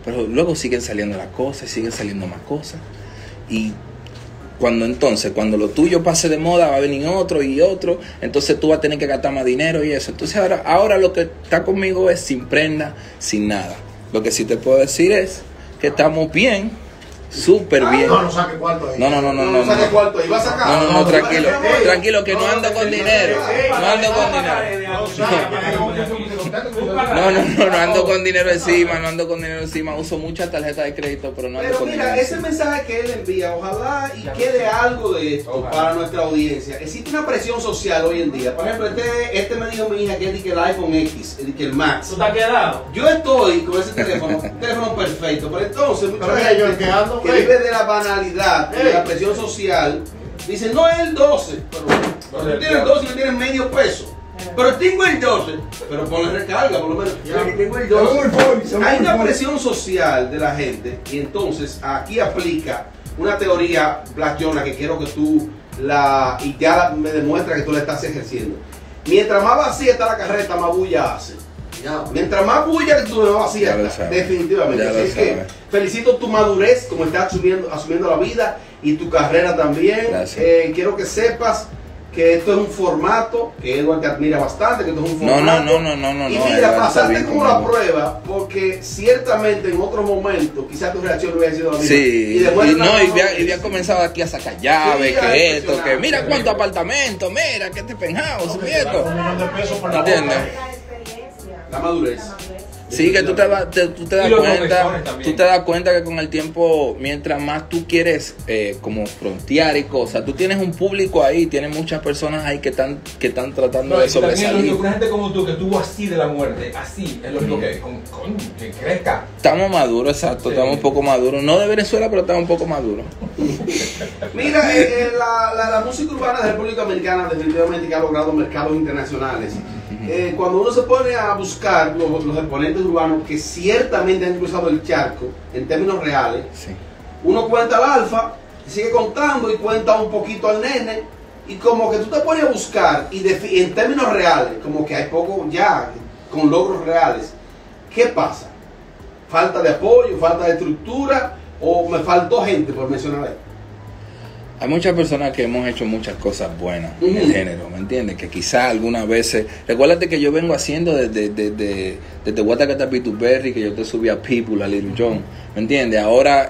Pero luego siguen saliendo las cosas, siguen saliendo más cosas. Y cuando lo tuyo pase de moda, va a venir otro y otro. Entonces tú vas a tener que gastar más dinero y eso. Entonces ahora lo que está conmigo es sin prenda, sin nada. Lo que sí te puedo decir es que estamos bien. Súper bien. No saque cuarto ahí. No saque cuarto ahí. ¿Va a sacar? No, tranquilo, que no ando con dinero. No ando con dinero. No ando con dinero encima. Uso muchas tarjetas de crédito, pero no ando con dinero. Pero mira, ese mensaje que él envía, ojalá y quede algo de esto para nuestra audiencia. Existe una presión social hoy en día. Por ejemplo, este me dijo mi hija que es el iPhone X, el Max. ¿Tú estás quedado? Yo estoy con ese teléfono, un teléfono perfecto, pero entonces mucha gente que vive de la banalidad, de la presión social, dice, no es el 12, pero tú tienes el 12 y no tienes medio peso. Pero tengo el 12, pero ponle recarga por lo menos. Tengo el 12. Hay una presión social de la gente y entonces aquí aplica una teoría Black Jonah que quiero que tú y ya me demuestra que tú la estás ejerciendo. Mientras más vacía está la carreta, más bulla hace. Mientras más bulla tú más vacía está, definitivamente. Así que felicito tu madurez, como estás asumiendo la vida y tu carrera también. Quiero que sepas que esto es un formato que Edward te admira bastante, que esto es un formato. No. Y mira, pasaste como la prueba, porque ciertamente en otros momentos quizás tu reacción no hubiera sido la misma. Sí, y había comenzado aquí a sacar llaves, que esto, que mira cuántos apartamentos, mira que este penthouse, ¿cierto? ¿Entiendes? La madurez. Sí, que tú te das cuenta que con el tiempo, mientras más tú quieres como frontear y cosas, tú tienes un público ahí, tienes muchas personas ahí que están tratando de sobresalir. Una gente como tú que estuvo así de la muerte, así, es lo que crezca. Estamos maduros, exacto, estamos un poco maduros. No de Venezuela, pero estamos un poco maduros. Mira, la música urbana de República Dominicana definitivamente que ha logrado mercados internacionales. Cuando uno se pone a buscar los exponentes urbanos que ciertamente han cruzado el charco en términos reales, uno cuenta al alfa, sigue contando y cuenta un poquito al nene, y como que tú te pones a buscar y en términos reales, como que hay poco ya con logros reales. ¿Qué pasa? ¿Falta de apoyo, falta de estructura o me faltó gente por mencionar ahí? Hay muchas personas que hemos hecho muchas cosas buenas en el género, ¿me entiendes? Que quizás algunas veces... Recuérdate que yo vengo haciendo desde Guatacata Berry, que yo te subí a People, a Little John, ¿me entiendes? Ahora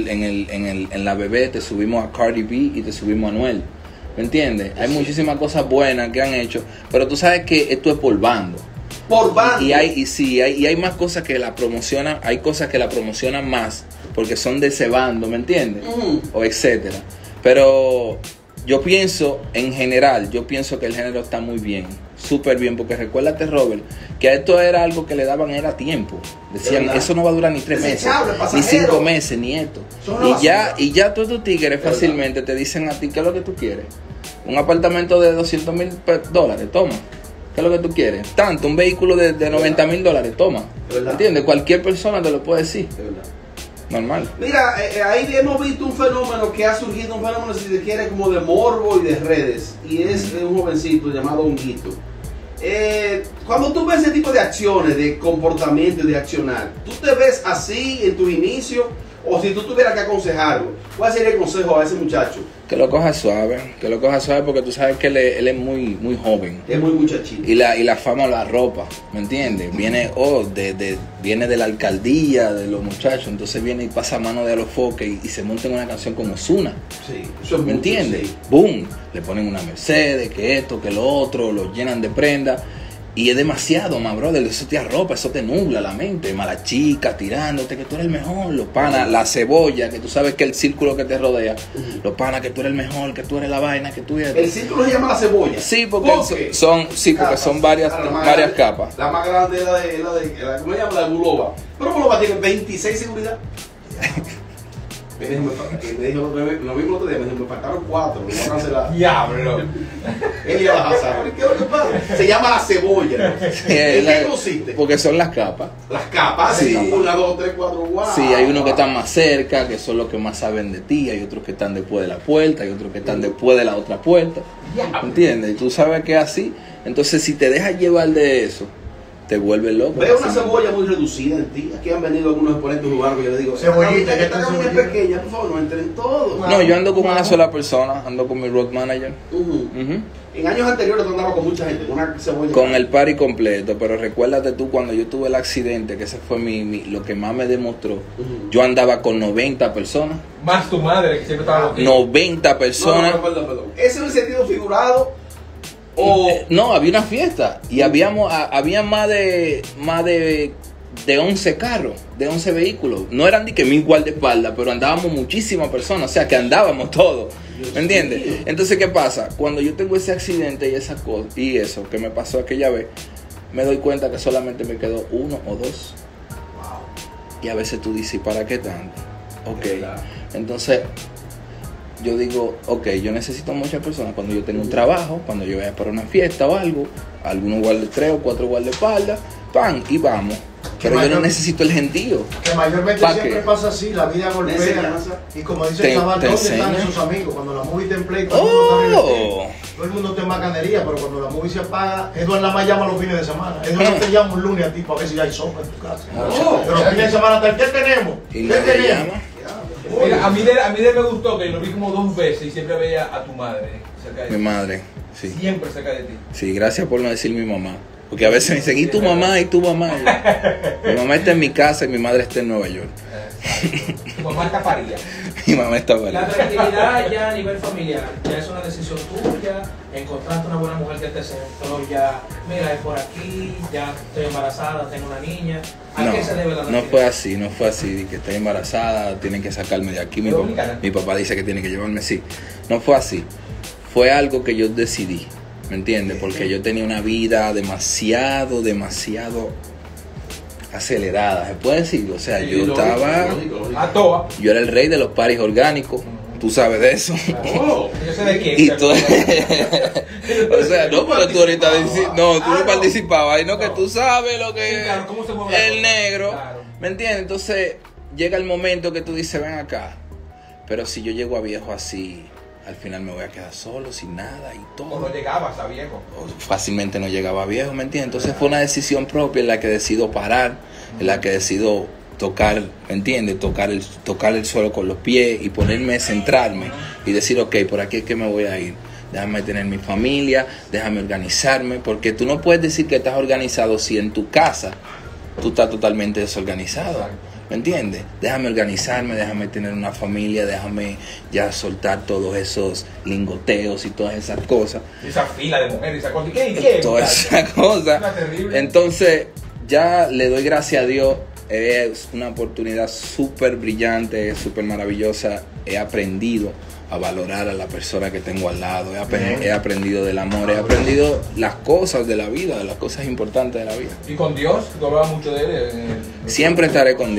en la bebé te subimos a Cardi B y te subimos a Anuel, ¿me entiendes? Hay muchísimas cosas buenas que han hecho, pero tú sabes que esto es por bando. Por bando. Y hay más cosas que la promocionan, hay cosas que la promocionan más, porque son de ese bando, ¿me entiendes? O etcétera. Pero yo pienso, en general, que el género está muy bien, súper bien, porque recuérdate, Robert, que a esto era algo que le daban era tiempo. Decían, eso no va a durar ni 3 meses, ni 5 meses, ni esto. Y ya todos tus tigres fácilmente te dicen a ti, ¿qué es lo que tú quieres? Un apartamento de $200,000, toma. ¿Qué es lo que tú quieres? Tanto, un vehículo de $90,000, toma. ¿Entiendes? Cualquier persona te lo puede decir. Normal. Mira, ahí hemos visto un fenómeno que ha surgido, un fenómeno, si se quiere, como de morbo y de redes, y es un jovencito llamado Honguito. Cuando tú ves ese tipo de acciones, de comportamiento y de accionar, ¿tú te ves así en tu inicio? O si tú tuvieras que aconsejarlo, ¿cuál sería el consejo a ese muchacho? Que lo coja suave, porque tú sabes que él es muy joven. Es muy muchachito. Y la fama lo arropa, ¿me entiendes? Viene viene de la alcaldía, de los muchachos, entonces viene y pasa mano de Alofoque y se monta en una canción como Ozuna. Sí, eso es ¿me entiendes? Sí. Boom, le ponen una Mercedes, que esto, que lo otro, lo llenan de prenda. Y es demasiado, más brother, eso te arropa, eso te nubla la mente, mala chica, tirándote que tú eres el mejor, los panas, la cebolla, que tú sabes que el círculo que te rodea, los panas, que tú eres el mejor, que tú eres la vaina, que tú eres... ¿El círculo se llama la cebolla? Sí, porque son varias capas. La más grande es la de ¿cómo se llama? La de Buloba. Pero Buloba tiene 26 seguridad. Me dijo, lo mismo otro día, me dijo, me faltaron 4, me voy a cancelar. Diablo. Él iba a pasar. ¿Qué es lo que pasa? Se llama la cebolla, ¿no? ¿En qué consiste? Porque son las capas. Las capas, sí. 1, 2, 3, 4, wow. Sí, hay unos que están más cerca, que son los que más saben de ti, hay otros que están después de la puerta, hay otros que están después de la otra puerta. ¿Entiendes? Y tú sabes que es así. Entonces, si te dejas llevar de eso, te vuelve loco. Veo una cebolla muy reducida en ti. Aquí han venido algunos exponentes jugar que yo le digo, cebollita, esta cabaña es pequeña, por favor, no entren todos. No, yo ando con una sola persona, ando con mi road manager. En años anteriores tú andabas con mucha gente, con una cebolla. Con el party completo, pero recuérdate tú cuando yo tuve el accidente, que ese fue lo que más me demostró. Yo andaba con 90 personas. Más tu madre, que siempre estaba contigo. 90 personas. No, perdón. ¿Ese es un sentido figurado? O... No, había una fiesta y había más de 11 carros, de 11 vehículos. No eran ni que 1000 guardaespaldas, pero andábamos muchísimas personas, o sea que andábamos todos. ¿Me entiendes? Entonces, ¿qué pasa? Cuando yo tengo ese accidente y esa cosa, y eso que me pasó aquella vez, me doy cuenta que solamente me quedó 1 o 2. Y a veces tú dices, ¿para qué tanto? Ok. Entonces, yo digo, ok, yo necesito muchas personas cuando yo tengo un trabajo, cuando yo vaya para una fiesta o algo, algunos guardan 3 o 4 guardaespaldas, ¡pam! Y vamos. Pero yo no necesito el gentío. Que mayormente siempre pasa así, la vida golpea. Y como dice el chaval, ¿dónde están esos amigos? Cuando la movie te en play, todo el mundo te macanería, pero cuando la movie se apaga, Edward nada más llama los fines de semana. Edward no te llama un lunes a ti para ver si hay sopa en tu casa. Pero los fines de semana, ¿qué tenemos? ¿Qué tenemos? Mira, a mí me gustó que lo vi como 2 veces y siempre veía a tu madre cerca de ti. Mi madre, sí. Siempre cerca de ti. Sí, gracias por no decir mi mamá. Porque a veces me dicen, ¿y tu mamá? ¿Y tu mamá? Mi mamá está en mi casa y mi madre está en Nueva York. Tu mamá está parida. Mi mamá está parida. La tranquilidad ya a nivel familiar, ya es una decisión tuya, encontraste una buena mujer que te centró ya, mira, es por aquí, ya estoy embarazada, tengo una niña. ¿A qué se debe la tranquilidad? No fue así, que estoy embarazada, tienen que sacarme de aquí. Mi papá dice que tiene que llevarme, sí. No fue así. Fue algo que yo decidí. ¿Me entiendes? Porque yo tenía una vida demasiado acelerada, ¿se puede decir? O sea, yo estaba... A toa. Yo era el rey de los paris orgánicos. Tú sabes de eso. Yo sé de quién. Y tú... o sea, no, pero tú ahorita no participabas. Y no que tú sabes lo que es el negro. Claro. ¿Me entiendes? Entonces llega el momento que tú dices, ven acá. Pero si yo llego a viejo así... al final me voy a quedar solo, sin nada y todo. O no llegabas a viejo. Fácilmente no llegaba a viejo, ¿me entiendes? Entonces fue una decisión propia en la que decido parar, en la que decido tocar, ¿me entiendes? Tocar el suelo con los pies y ponerme, centrarme y decir, ok, por aquí es que me voy a ir. Déjame tener mi familia, déjame organizarme, porque tú no puedes decir que estás organizado si en tu casa tú estás totalmente desorganizado. ¿Me entiendes? Déjame organizarme, déjame tener una familia, déjame ya soltar todos esos lingoteos y todas esas cosas. Esa fila de mujeres, esa cosa. ¿Qué? Todas esas cosas. Entonces, ya le doy gracias a Dios. Es una oportunidad súper brillante, súper maravillosa. He aprendido a valorar a la persona que tengo al lado. He aprendido del amor, he aprendido las cosas de la vida, de las cosas importantes de la vida. ¿Y con Dios? ¿Tú hablabas mucho de él? Siempre estaré con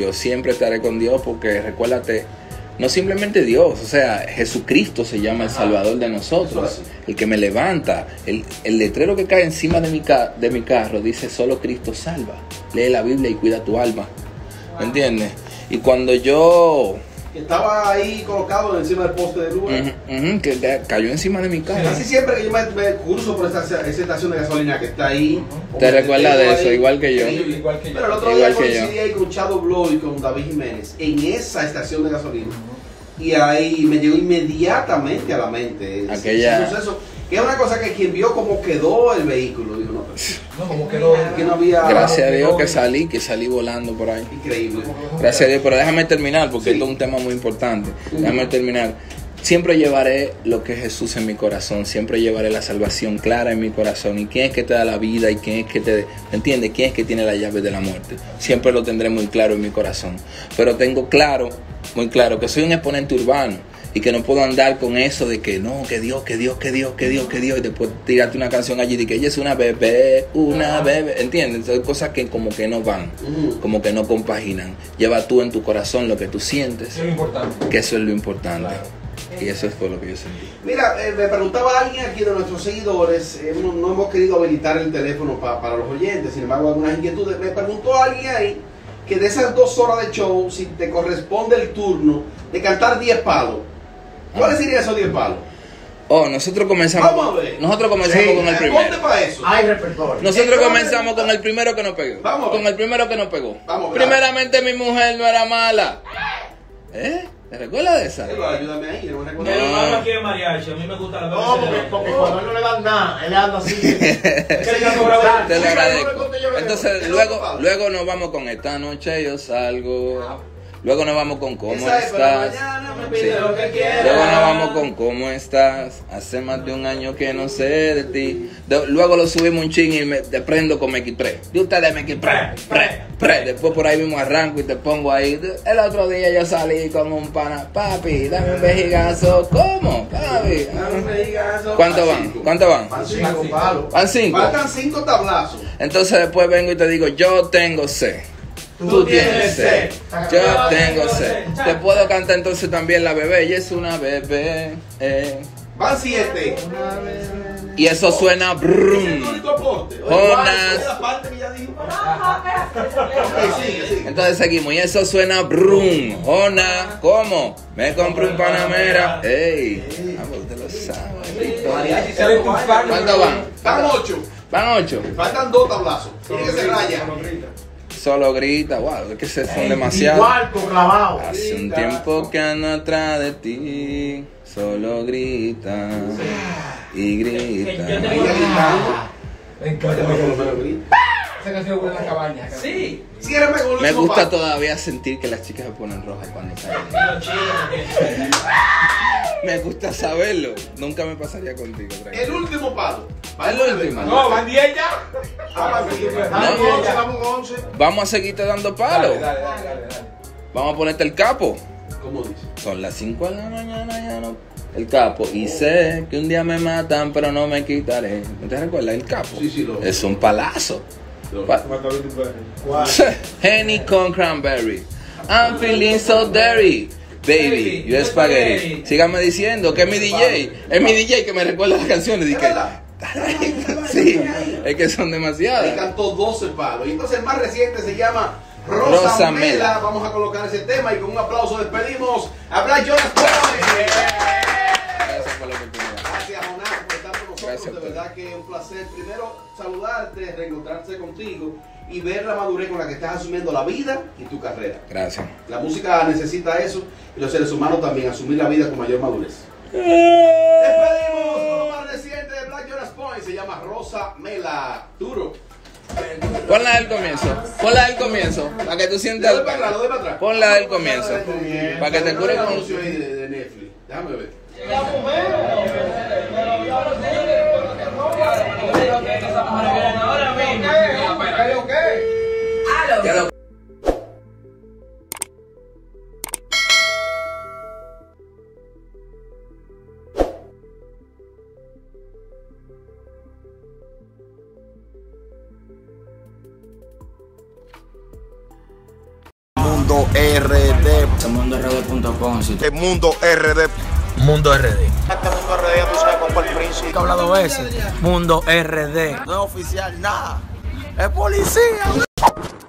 Dios porque recuérdate, no simplemente Dios, o sea, Jesucristo se llama el Salvador de nosotros, el que me levanta. El letrero que cae encima de mi carro dice, solo Cristo salva. Lee la Biblia y cuida tu alma. ¿Me entiendes? Y cuando yo... estaba ahí colocado encima del poste de luz. Que cayó encima de mi carro. Casi siempre que yo me curso por esa estación de gasolina que está ahí. ¿Te recuerdas de eso? Igual que yo. Igual que yo. Pero el otro día coincidí ahí con Chado Blow y con David Jiménez en esa estación de gasolina. Y ahí me llegó inmediatamente a la mente aquella... ese suceso. Que es una cosa que quien vio cómo quedó el vehículo, dijo, no, como quedó. Que no había... Gracias a Dios que salí volando por ahí. Increíble. Gracias a Dios, pero déjame terminar porque esto es un tema muy importante. Déjame terminar. Siempre llevaré lo que es Jesús en mi corazón, siempre llevaré la salvación clara en mi corazón. ¿Y quién es que te da la vida? ¿Y quién es que te... ¿me entiendes? ¿Quién es que tiene la llave de la muerte? Siempre lo tendré muy claro en mi corazón. Pero tengo muy claro que soy un exponente urbano. Y que no puedo andar con eso de que no, que Dios. Y después tirarte una canción allí de que ella es una bebé. ¿Entiendes? Son cosas que como que no van, como que no compaginan. Lleva tú en tu corazón lo que tú sientes. Eso es lo importante. Que eso es lo importante. Claro. Y eso fue lo que yo sentí. Mira, me preguntaba alguien aquí de nuestros seguidores, no hemos querido habilitar el teléfono para los oyentes, sin embargo algunas inquietudes. Me preguntó alguien ahí que de esas 2 horas de show, si te corresponde el turno de cantar 10 palos, ¿cuáles serían esos 10 palos? Oh, nosotros comenzamos. Vamos a ver. Nosotros comenzamos con el primero. Ponte para eso. Hay repertorio. Nosotros comenzamos con el primero que nos pegó. Vamos a ver. Con el primero que nos pegó. Vamos a ver. Primeramente, mi mujer no era mala. ¿Te recuerdas de esa? Ayúdame ahí, no me recuerdo. El hermano aquí es mariachi, a mí me gusta la No, porque cuando él no le dan nada, él anda así. Te lo agradezco. Entonces, luego nos vamos con esta noche yo salgo. Luego nos vamos con cómo estás. Sí. Luego nos vamos con cómo estás. Hace más de un año que no sé de ti. Luego lo subimos un ching y te prendo con MX3. De ustedes MX3. Después por ahí mismo arranco y te pongo ahí. El otro día yo salí con un pana. Papi, dame un vejigazo. ¿Cómo? Papi. ¿Cuánto van? Van 5 palos. Van 5. Faltan 5 tablazos. Entonces después vengo y te digo, yo tengo sed. Tú tienes sed. Yo tengo sed. Te puedo cantar entonces también la bebé. Ella es una bebé. Van 7. Y eso suena brum. Entonces seguimos. Y eso suena brum. Ona, ¿cómo? Me compré un Panamera. Ey, vamos, te lo sabes. ¿Cuántos van? Van 8. Van 8. Faltan 2 tablazos. Tiene que ser raya. Solo grita, wow, es que se son demasiados. Igual, clavado. Hace un tiempo que ando atrás de ti, solo grita y grita. Me encanta. Esa canción fue en la cabaña. Sí. Me gusta todavía sentir que las chicas se ponen rojas cuando salen. Me gusta saberlo. Nunca me pasaría contigo. El último palo. El último. No, van 10 ya. Vamos a seguirte dando palos. Dale. Vamos a ponerte el capo. ¿Cómo dice? Son las 5 de la mañana, ya no. El capo. Y sé que un día me matan, pero no me quitaré. ¿No te recuerdas el capo? Sí, lo. Es un palazo. Henny con cranberry. I'm feeling so dirty. Baby, you spaghetti. Síganme diciendo que es mi DJ. Es mi DJ que me recuerda las canciones. Sí, es que son demasiadas. Ahí cantó 12 palos. Y entonces el más reciente se llama Rosa Mela. Vamos a colocar ese tema y con un aplauso despedimos a Black Jonas Boy. Gracias por la oportunidad. Gracias, Jonás, por estar con nosotros. Gracias, de verdad que es un placer primero saludarte, reencontrarse contigo y ver la madurez con la que estás asumiendo la vida y tu carrera. Gracias. La música necesita eso y los seres humanos también, asumir la vida con mayor madurez. Despedimos con lo más reciente de Black Jonas Point, se llama Rosa Mela. Duro. Ponla del comienzo. Para que tú sientas. Lo de para atrás. Ponla del comienzo. Para que te cure con. Anuncio ahí de Netflix. Déjame ver. Mundo RD. MundoRD.com. El Mundo RD. Mundo RD. Este Mundo RD, tú sabes, con el príncipe. ¿Qué ha hablado veces? Mundo RD. No es oficial, nada. Es policía.